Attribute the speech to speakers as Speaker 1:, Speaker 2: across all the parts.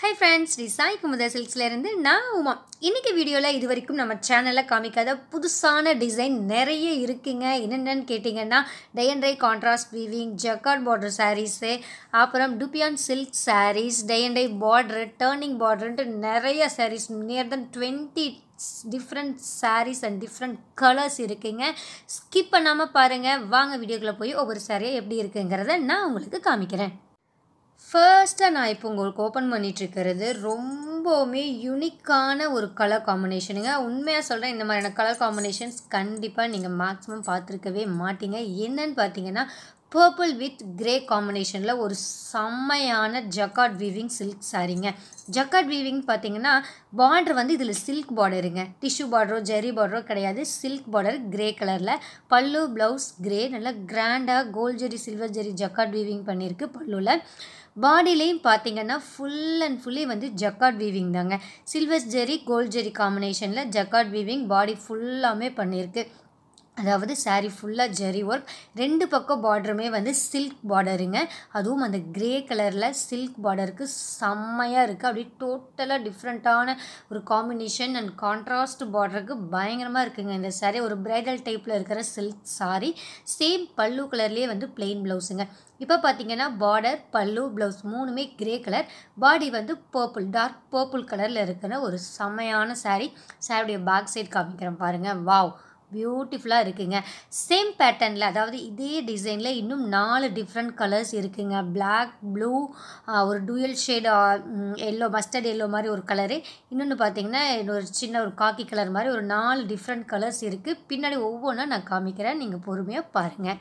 Speaker 1: Hi friends, Risai Kumudha Silksல இருந்து நான் உமா. இன்னைக்கு வீடியோல இதுவரைக்கும் நம்ம சேனல்ல காமிக்காத புதுசான டிசைன் நிறைய இருக்குங்க. என்னென்னன்னு கேட்டிங்கன்னா tie and tie contrast weaving, jacquard border sarees, அப்புறம் Dupion silk sarees, tie and tie border, turning பார்டர்ன்ட்டு நிறைய sarees near than 20 different sarees and different colors இருக்குங்க. ஸ்கிப் பண்ணாம பாருங்க. வாங்க வீடியோக்குள்ள போய் ஒவ்வொரு saree எப்படி இருக்குங்கறத நான் உங்களுக்கு காமிக்கிறேன். ஃபர்ஸ்ட்டாக நான் இப்போ உங்களுக்கு ஓப்பன் பண்ணிகிட்ருக்கிறது ரொம்பவுமே யூனிக்கான ஒரு கலர் காம்பினேஷனுங்க. உண்மையாக சொல்கிறேன், இந்த மாதிரியான கலர் காம்பினேஷன்ஸ் கண்டிப்பாக நீங்கள் மேக்ஸிமம் பார்த்துருக்கவே மாட்டீங்க. என்னன்னு பார்த்தீங்கன்னா பர்பிள் வித் கிரே காம்பினேஷனில் ஒரு செம்மையான ஜக்கார்ட் வீவிங் சில்க் சாரீங்க. ஜக்கார்ட் வீவிங் பார்த்தீங்கன்னா பார்டர் வந்து இதில் சில்க் பார்டருங்க, டிஷ்யூ பார்டரோ ஜெரி பார்டரோ கிடையாது, சில்க் பார்டர் கிரே கலரில். பல்லு ப்ளவுஸ் கிரே, நல்லா கிராண்டாக gold zari silver zari jacquard weaving பண்ணியிருக்கு பல்லுவில். பாடிலையும் பார்த்தீங்கன்னா ஃபுல் அண்ட் ஃபுல்லி வந்து ஜக்கார்ட் வீவிங் தாங்க. சில்வர் ஜெரி கோல்ட் ஜெரி காம்பினேஷனில் ஜக்கார்ட் வீவிங் பாடி ஃபுல்லாமே பண்ணியிருக்கு. அதாவது சாரீ ஃபுல்லாக ஜெரி ஒர்க், ரெண்டு பக்கம் பார்டருமே வந்து சில்க் பார்டருங்க. அதுவும் அந்த கிரே கலரில் சில்க் பார்டருக்கு செம்மையாக இருக்குது. அப்படியே டோட்டலாக டிஃப்ரெண்ட்டான ஒரு காம்பினேஷன் அண்ட் கான்ட்ராஸ்ட் பார்டருக்கு பயங்கரமாக இருக்குங்க இந்த சாரீ. ஒரு பிரைடல் டைப்பில் இருக்கிற சில்க் சாரீ. சேம் பல்லு கலர்லேயே வந்து பிளெயின் ப்ளவுஸுங்க. இப்போ பார்த்தீங்கன்னா பார்டர், பல்லு, ப்ளவுஸ் மூணுமே கிரே கலர், பாடி வந்து பர்பிள், டார்க் பர்பிள் கலரில் இருக்கிற ஒரு செம்மையான சாரீ. சாரியுடைய பேக் சைட் காமிக்கிறேன் பாருங்கள். வாவ், பியூட்டிஃபுல்லாக இருக்குங்க. சேம் பேட்டர்னில், அதாவது இதே டிசைனில் இன்னும் 4 டிஃப்ரெண்ட் கலர்ஸ் இருக்குங்க. பிளாக், ப்ளூ, ஒரு dual shade yellow, mustard yellow மாதிரி ஒரு கலரு, இன்னொன்று பார்த்தீங்கன்னா ஒரு சின்ன ஒரு காக்கி கலர் மாதிரி ஒரு 4 டிஃப்ரெண்ட் கலர்ஸ் இருக்குது. பின்னாடி ஒவ்வொன்றா நான் காமிக்கிறேன், நீங்கள் பொறுமையாக பாருங்கள்.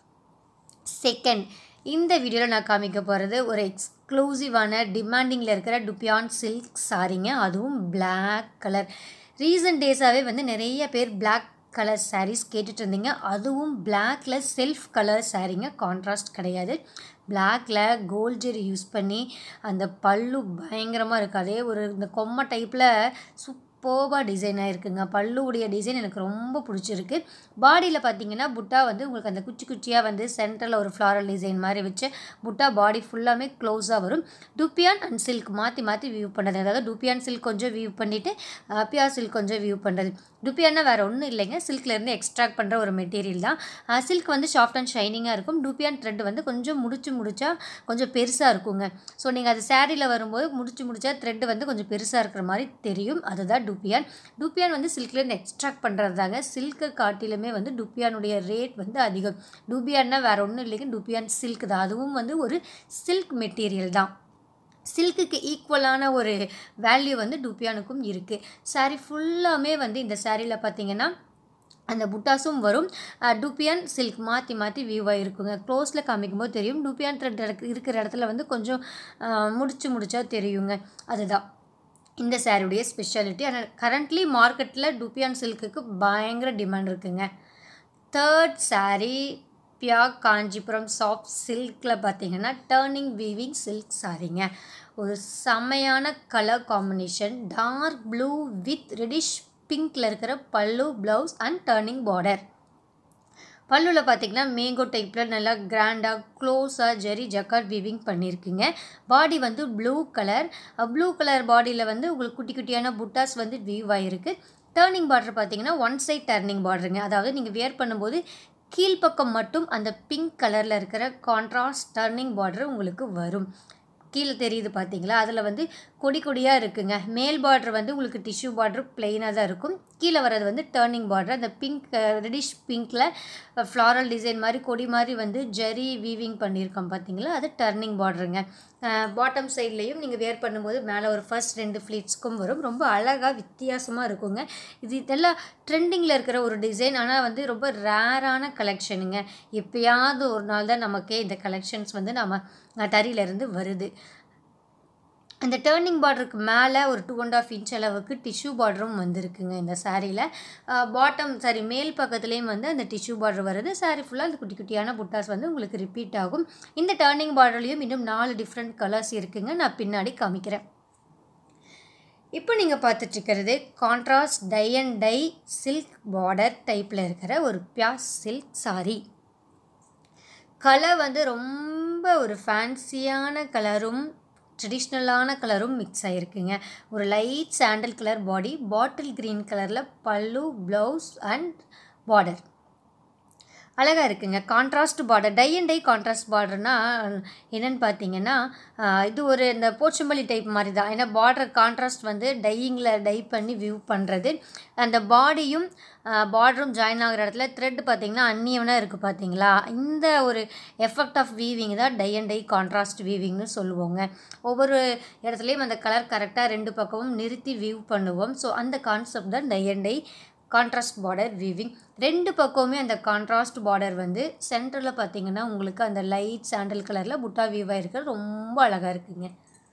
Speaker 1: செகண்ட், இந்த வீடியோவில் நான் காமிக்க போகிறது ஒரு எக்ஸ்க்ளூசிவான டிமாண்டிங்கில் இருக்கிற டுபியான் சில்க் சாரீங்க. அதுவும் பிளாக் கலர். ரீசன்ட் டேஸாகவே வந்து நிறைய பேர் பிளாக் கலர் சாரீஸ் கேட்டுட்டு இருந்தீங்க. அதுவும் பிளாக்ல செல்ஃப் கலர் சாரீங்க, கான்ட்ராஸ்ட் கிடையாது. பிளாக்ல கோல்ட் ஜெரி யூஸ் பண்ணி அந்த பல்லு பயங்கரமாக இருக்குது. அதே ஒரு இந்த கொம்மை டைப்பில் சூப்பர்பாக டிசைன் ஆகிருக்குங்க. பல்லுவுடைய டிசைன் எனக்கு ரொம்ப பிடிச்சிருக்கு. பாடியில் பார்த்தீங்கன்னா புட்டா வந்து உங்களுக்கு அந்த குச்சி குச்சியாக வந்து சென்டரில் ஒரு ஃப்ளாரல் டிசைன் மாதிரி வச்சு புட்டா பாடி ஃபுல்லாமே க்ளோஸாக வரும். டுபியான் அண்ட் சில்க் மாற்றி மாற்றி வியூ பண்ணுறது. அதாவது டுபியான் சில்க் கொஞ்சம் வியூ பண்ணிவிட்டு பியூர் சில்க் கொஞ்சம் வியூ பண்ணுறது. டுபியான்னா வேறு ஒன்றும் இல்லைங்க, சில்க்லேருந்து எக்ஸ்ட்ராக்ட் பண்ணுற ஒரு மெட்டீரியல் தான். சில்க் வந்து சாஃப்ட் அண்ட் ஷைனிங்காக இருக்கும். டுபியான் த்ரெட் வந்து கொஞ்சம் முடிச்சா கொஞ்சம் பெருசாக இருக்குங்க. ஸோ நீங்கள் அது சாரியில் வரும்போது முடிச்சா த்ரெட் வந்து கொஞ்சம் பெருசாக இருக்கிற மாதிரி தெரியும். அதுதான் டுபியான். டுபியான் வந்து சில்க்லேருந்து எக்ஸ்ட்ராக்ட் பண்ணுறது தாங்க. சில்க்கை காட்டிலுமே வந்து டுபியானுடைய ரேட் வந்து அதிகம். டுபியான்னா வேறு ஒன்றும் இல்லைங்க, டுபியான் சில்க் தான். அதுவும் வந்து ஒரு சில்க் மெட்டீரியல் தான். சில்க்குக்கு ஈக்குவலான ஒரு வேல்யூ வந்து டுபியானுக்கும் இருக்குது. சாரீ ஃபுல்லாமே வந்து இந்த சாரியில் பார்த்தீங்கன்னா அந்த புட்டாஸும் வரும். டுபியான் சில்க் மாற்றி மாற்றி வியூவாக இருக்குங்க. க்ளோஸில் காமிக்கும்போது தெரியும். டுபியான் த்ரெட் இருக்கிற இடத்துல வந்து கொஞ்சம் முடிச்சா தெரியுங்க. அதுதான் இந்த சாரியுடைய ஸ்பெஷாலிட்டி. ஆனால் கரண்ட்லி மார்க்கெட்டில் டுபியான் சில்க்குக்கு பயங்கர டிமாண்ட் இருக்குங்க. Third saree pure Kanchipuram soft சில்கில் பார்த்தீங்கன்னா டர்னிங் வீவிங் சில்க் சாரீங்க. ஒரு செம்மையான colour combination, dark blue with reddish பிங்க்கில் இருக்கிற pallu, blouse and turning border. பல்லுவில் பார்த்தீங்கன்னா மேங்கோ டைப்பில் நல்லா கிராண்டாக க்ளோஸாக ஜெரி ஜக்கார்ட் வீவிங் பண்ணியிருக்குங்க. பாடி வந்து ப்ளூ கலர் பாடியில் வந்து உங்களுக்கு குட்டி குட்டியான புட்டாஸ் வந்து வீவ் ஆகிருக்கு. டர்னிங் பார்டர் பார்த்தீங்கன்னா ஒன் சைட் டர்னிங் பார்டருங்க. அதாவது நீங்கள் வியர் பண்ணும்போது கீழ்ப்பக்கம் மட்டும் அந்த பிங்க் கலரில் இருக்கிற கான்ட்ராஸ்ட் டர்னிங் பார்டர் உங்களுக்கு வரும். கீழே தெரியுது பார்த்தீங்களா, அதில் வந்து கொடியாக இருக்குங்க. மேல் பார்டர் வந்து உங்களுக்கு டிஷ்யூ பார்டர் பிளெயினாக தான் இருக்கும். கீழே வர்றது வந்து டர்னிங் பார்டர். அந்த பிங்க் ரெடிஷ் பிங்க்கில் ஃப்ளாரல் டிசைன் மாதிரி கொடி மாதிரி வந்து ஜெரி வீவிங் பண்ணியிருக்கோம் பார்த்தீங்களா, அது டர்னிங் பார்டருங்க. பாட்டம் சைட்லேயும் நீங்கள் வேர் பண்ணும்போது மேலே ஒரு ஃபர்ஸ்ட் 2 ஃப்ளீட்ஸ்க்கும் வரும். ரொம்ப அழகாக வித்தியாசமாக இருக்குங்க. இது இதெல்லாம் ட்ரெண்டிங்கில் இருக்கிற ஒரு டிசைன். ஆனால் வந்து ரொம்ப ரேரான கலெக்ஷனுங்க. எப்போயாவது ஒரு நாள் தான் நமக்கே இந்த கலெக்ஷன்ஸ் வந்து நம்ம தறியிலேருந்து வருது. அந்த டர்னிங் பார்டருக்கு மேலே ஒரு 2.5 இன்ச் அளவுக்கு டிஷ்யூ பார்டரும் வந்துருக்குங்க இந்த சாரியில். மேல் பக்கத்துலேயும் வந்து அந்த டிஷ்யூ பார்டர் வருது. சாரீ ஃபுல்லாக அந்த குட்டி குட்டியான புட்டாஸ் வந்து உங்களுக்கு ரிப்பீட் ஆகும். இந்த டர்னிங் பார்டர்லேயும் இன்னும் 4 டிஃப்ரெண்ட் கலர்ஸ் இருக்குங்க. நான் பின்னாடி காமிக்கிறேன். இப்போ நீங்கள் பார்த்துட்ருக்கிறது contrast tie and tie silk border டைப்பில் இருக்கிற ஒரு பியூர் சில்க் சாரீ. கலர் வந்து ரொம்ப ஒரு ஃபேன்சியான கலரும் ட்ரெடிஷ்னலான கலரும் மிக்ஸ் ஆகிருக்குங்க. ஒரு light sandal colour body, bottle green கலரில் பல்லு, ப்ளவுஸ் அண்ட் பார்டர் அழகாக இருக்குங்க. Contrast border, tie and tie contrast பார்டர்னால் என்னென்னு பார்த்தீங்கன்னா இது ஒரு இந்த போச்சம்பள்ளி டைப் மாதிரி தான். ஏன்னா பார்டர் கான்ட்ராஸ்ட் வந்து டையிங்கில் டை பண்ணி வியூ பண்ணுறது. அந்த பாடியும் பார்டரும் ஜாயின் ஆகிற இடத்துல த்ரெட் பார்த்திங்கன்னா அன்னியவனாக இருக்குது பார்த்தீங்களா. இந்த ஒரு எஃபெக்ட் ஆஃப் வீவிங் தான் டை அண்ட் டை கான்ட்ராஸ்ட் வீவிங்னு சொல்லுவோங்க. ஒவ்வொரு இடத்துலையும் அந்த கலர் கரெக்டாக 2 பக்கமும் நிறுத்தி வியூ பண்ணுவோம். ஸோ அந்த கான்செப்ட் தான் tie and tie contrast border weaving. 2 பக்கமுமே அந்த கான்ட்ராஸ்ட் பார்டர் வந்து சென்டரில் பார்த்திங்கன்னா உங்களுக்கு அந்த லைட் சாண்டல் கலரில் புட்டா வீவாக இருக்கிறது ரொம்ப அழகாக இருக்குங்க.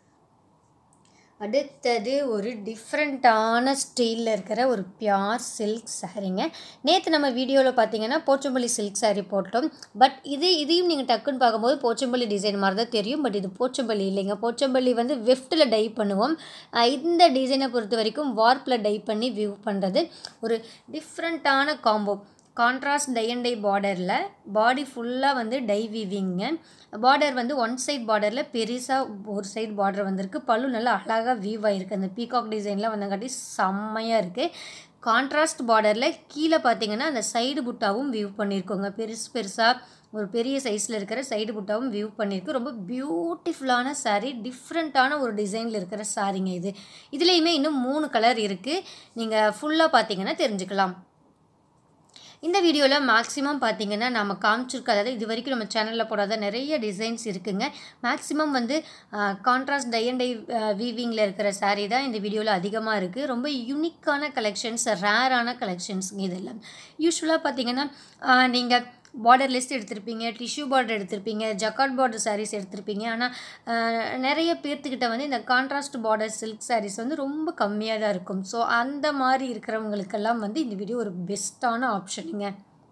Speaker 1: அடுத்தது ஒரு டிஃப்ரெண்ட்டான ஸ்டைலில் இருக்கிற ஒரு பியூர் சில்க் சாரீங்க. நேற்று நம்ம வீடியோவில் பார்த்தீங்கன்னா போச்சம்பள்ளி சில்க் சாரீ போட்டோம். பட் இதையும் நீங்கள் டக்குன்னு பார்க்கும்போது போச்சம்பள்ளி டிசைன் மாதிரி தான் தெரியும். பட் இது போச்சம்பள்ளி இல்லைங்க. போச்சம்பள்ளி வந்து வெஃப்ட்டில் டை பண்ணுவோம். இந்த டிசைனை பொறுத்த வரைக்கும் வார்ப்பில் டை பண்ணி வியூ பண்ணுறது. ஒரு டிஃப்ரெண்ட்டான combo. Contrast tie and tie பார்டரில் பாடி ஃபுல்லாக வந்து டை வீவிங்க. பார்டர் வந்து ஒன் சைட் பார்டரில் பெருசாக ஒரு சைட் பார்டர் வந்திருக்கு. பல்லு நல்லா அழகாக வீவ் ஆகிருக்கு. அந்த பீகாக் டிசைன்லாம் வந்தங்காட்டி செம்மையாக இருக்குது. கான்ட்ராஸ்ட் பார்டரில் கீழே பார்த்திங்கன்னா அந்த சைடு புட்டாவும் வியூ பண்ணியிருக்கோங்க. பெருசாக ஒரு பெரிய சைஸில் இருக்கிற சைடு புட்டாவும் வியூ பண்ணியிருக்கு. ரொம்ப பியூட்டிஃபுல்லான சாரீ, டிஃப்ரெண்ட்டான ஒரு டிசைனில் இருக்கிற சாரீங்க இது. இதுலேயுமே இன்னும் 3 கலர் இருக்குது. நீங்கள் ஃபுல்லாக பார்த்தீங்கன்னா தெரிஞ்சுக்கலாம். இந்த வீடியோவில் மேக்ஸிமம் பார்த்திங்கன்னா நம்ம காமிச்சிருக்க, அதாவது இது வரைக்கும் நம்ம சேனலில் போடாத நிறைய டிசைன்ஸ் இருக்குங்க. மேக்ஸிமம் வந்து கான்ட்ராஸ்ட் டை அண்ட் டை வீவிங்கில் இருக்கிற சாரீ தான் இந்த வீடியோவில் அதிகமாக இருக்குது. ரொம்ப யூனிக்கான கலெக்ஷன்ஸ், ரேரான கலெக்ஷன்ஸ் இதெல்லாம். யூஸ்வலாக பார்த்திங்கன்னா நீங்கள் பார்டர் லிஸ்ட் எடுத்திருப்பீங்க, டிஷ்யூ பார்டர் எடுத்திருப்பீங்க, ஜக்கார்ட் பார்டர் சாரீஸ் எடுத்திருப்பீங்க. ஆனால் நிறைய பேர்த்துக்கிட்ட வந்து இந்த கான்ட்ராஸ்ட் பார்டர் சில்க் சாரீஸ் வந்து ரொம்ப கம்மியாக தான் இருக்கும். ஸோ அந்த மாதிரி இருக்கிறவங்களுக்கெல்லாம் வந்து இந்த வீடியோ ஒரு பெஸ்ட்டான ஆப்ஷனுங்க.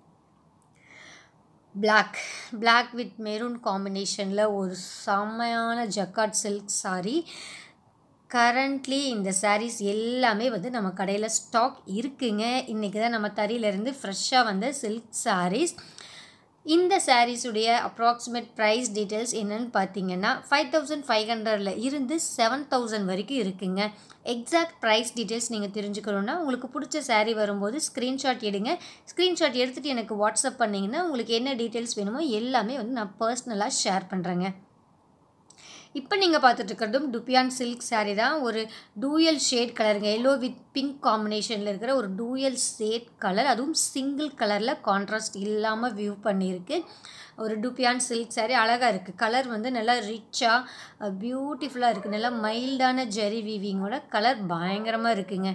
Speaker 1: பிளாக் வித் மெரூன் காம்பினேஷனில் ஒரு செம்மையான ஜக்கார்ட் சில்க் சாரீ. கரண்ட்லி இந்த சாரீஸ் எல்லாமே வந்து நம்ம கடையில் ஸ்டாக் இருக்குங்க. இன்றைக்கி தான் நம்ம தறியிலேருந்து ஃப்ரெஷ்ஷாக வந்த சில்க் சாரீஸ். இந்த சாரீஸுடைய அப்ராக்சிமேட் ப்ரைஸ் டீட்டெயில்ஸ் என்னென்னு பார்த்தீங்கன்னா 5500 இருந்து 7000 வரைக்கும் இருக்குங்க. எக்ஸாக்ட் ப்ரைஸ் டீட்டெயில்ஸ் நீங்கள் தெரிஞ்சுக்கணுன்னா உங்களுக்கு பிடிச்ச சாரீ வரும்போது ஸ்க்ரீன்ஷாட் எடுங்க. ஸ்க்ரீன்ஷாட் எடுத்துகிட்டு எனக்கு வாட்ஸ்அப் பண்ணிங்கன்னா உங்களுக்கு என்ன டீட்டெயில்ஸ் வேணுமோ எல்லாமே வந்து நான் பர்சனலாக ஷேர் பண்ணுறேங்க. இப்போ நீங்கள் பார்த்துட்ருக்கிறதும் டுபியான் சில்க் சாரீ தான். ஒரு டூயல் ஷேட் கலருங்க. எல்லோ வித் பிங்க் காம்பினேஷனில் இருக்கிற ஒரு டூயல் ஷேட் கலர், அதுவும் சிங்கிள் கலரில் கான்ட்ராஸ்ட் இல்லாமல் வியூ பண்ணியிருக்கு. ஒரு டுபியான் சில்க் சாரீ அழகாக இருக்குது. கலர் வந்து நல்லா ரிச்சாக பியூட்டிஃபுல்லாக இருக்குது. நல்லா மைல்டான ஜெரி வீவிங்கோட கலர் பயங்கரமாக இருக்குங்க.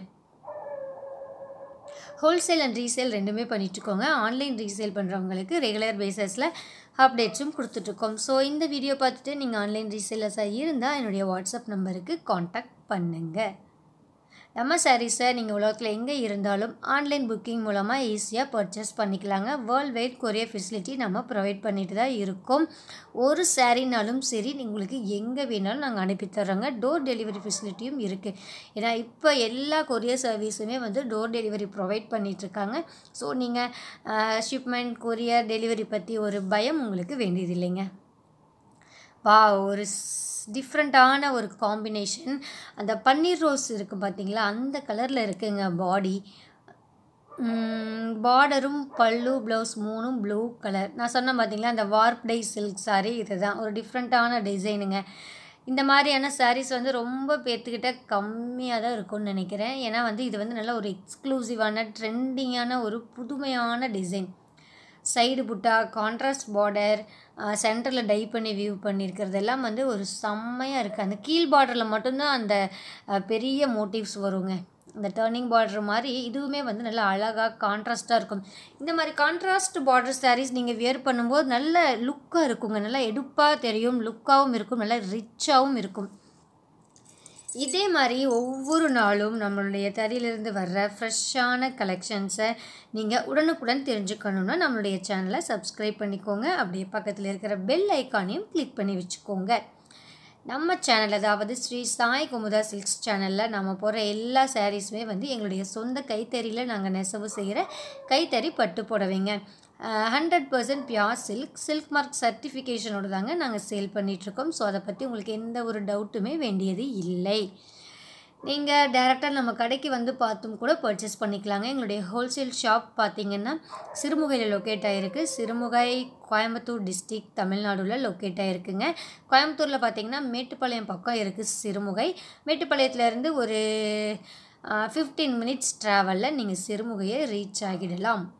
Speaker 1: ஹோல்சேல் அண்ட் ரீசேல் ரெண்டுமே பண்ணிட்டுருக்கோங்க. ஆன்லைன் ரீசேல் பண்ணுறவங்களுக்கு ரெகுலர் பேசிஸில் அப்டேட்ஸும் கொடுத்துட்ருக்கோம். ஸோ இந்த வீடியோ பார்த்துட்டு நீங்கள் ஆன்லைன் ரீசேலர்ஸாக இருந்தால் என்னுடைய வாட்ஸ்அப் நம்பருக்கு காண்டாக்ட் பண்ணுங்கள். நம்ம சாரீஸை நீங்கள் உலகத்தில் எங்கே இருந்தாலும் ஆன்லைன் புக்கிங் மூலமாக ஈஸியாக பர்ச்சேஸ் பண்ணிக்கலாங்க. வேர்ல்டு வைட் கொரியர் ஃபெசிலிட்டி நம்ம ப்ரொவைட் பண்ணிட்டு தான் இருக்கோம். ஒரு சாரீனாலும் சரி உங்களுக்கு எங்கே வேணாலும் நாங்கள் அனுப்பித்தர்றோங்க. டோர் டெலிவரி ஃபெசிலிட்டியும் இருக்குது. ஏன்னா இப்போ எல்லா கொரியர் சர்வீஸுமே வந்து டோர் டெலிவரி ப்ரொவைட் பண்ணிகிட்ருக்காங்க. ஸோ நீங்கள் ஷிப்மெண்ட் கொரியர் டெலிவரி பற்றி ஒரு பயம் உங்களுக்கு வேண்டியதில்லைங்க. ஒரு டிஃப்ரெண்ட்டான ஒரு காம்பினேஷன். அந்த பன்னீர் ரோஸ் இருக்குது பார்த்தீங்களா, அந்த கலரில் இருக்குங்க பாடி. பார்டரும் பல்லு ப்ளவுஸ் 3ம் ப்ளூ கலர். நான் சொன்னேன் பார்த்தீங்களா அந்த வார்ப் டை சில்க் சாரீ, இதுதான் ஒரு டிஃப்ரெண்ட்டான டிசைனுங்க. இந்த மாதிரியான சாரீஸ் வந்து ரொம்ப பேர்த்துக்கிட்ட கம்மியாக தான் இருக்கும்னு நினைக்கிறேன். ஏன்னா வந்து இது வந்து நல்ல ஒரு எக்ஸ்க்ளூசிவான ட்ரெண்டிங்கான ஒரு புதுமையான டிசைன். சைடு புட்டா, கான்ட்ராஸ்ட் பார்டர், சென்டரில் டை பண்ணி வியூ பண்ணியிருக்கிறதெல்லாம் வந்து ஒரு செம்மையாக இருக்குது. அந்த கீழ் பார்டரில் மட்டும்தான் அந்த பெரிய மோட்டிவ்ஸ் வருங்க. அந்த டர்னிங் பார்டர் மாதிரி இதுவுமே வந்து நல்லா அழகாக கான்ட்ராஸ்ட்டாக இருக்கும். இந்த மாதிரி கான்ட்ராஸ்ட் பார்டர் சாரீஸ் நீங்கள் வியர் பண்ணும்போது நல்ல லுக்காக இருக்குங்க. நல்லா எடுப்பாக தெரியும், லுக்காகவும் இருக்கும், நல்லா ரிச்சாகவும் இருக்கும். இதே மாதிரி ஒவ்வொரு நாளும் நம்மளுடைய தறியிலிருந்து வர்ற ஃப்ரெஷ்ஷான கலெக்ஷன்ஸை நீங்கள் உடனுக்குடன் தெரிஞ்சுக்கணுன்னா நம்மளுடைய சேனலை சப்ஸ்கிரைப் பண்ணிக்கோங்க. அப்படியே பக்கத்தில் இருக்கிற பெல் ஐக்கானையும் கிளிக் பண்ணி வச்சுக்கோங்க. நம்ம சேனல், அதாவது ஸ்ரீ சாய் குமுதா சில்க்ஸ் சேனலில் நம்ம போகிற எல்லா சாரீஸுமே வந்து எங்களுடைய சொந்த கைத்தறியில் நாங்கள் நெசவு செய்கிற கைத்தறி பட்டு புடவைங்க. 100% பியூர் சில்க் மார்க் சர்டிஃபிகேஷனோட தாங்க நாங்கள் சேல் பண்ணிகிட்ருக்கோம். ஸோ அதை பற்றி உங்களுக்கு எந்த ஒரு டவுட்டுமே வேண்டியது இல்லை. நீங்கள் டைரெக்டாக நம்ம கடைக்கு வந்து பார்த்தும் கூட பர்ச்சேஸ் பண்ணிக்கலாங்க. எங்களுடைய ஹோல்சேல் ஷாப் பார்த்திங்கன்னா சிறுமுகையில் லொக்கேட் ஆகிருக்கு. சிறுமுகை கோயம்புத்தூர் டிஸ்ட்ரிக்ட் தமிழ்நாடுல லொக்கேட் ஆகிருக்குங்க. கோயம்புத்தூரில் பார்த்திங்கன்னா மேட்டுப்பாளையம் பக்கம் இருக்குது சிறுமுகை. மேட்டுப்பாளையத்துலேருந்து ஒரு 15 மினிட்ஸ் ட்ராவலில் நீங்கள் சிறுமுகையை ரீச் ஆகிடலாம்.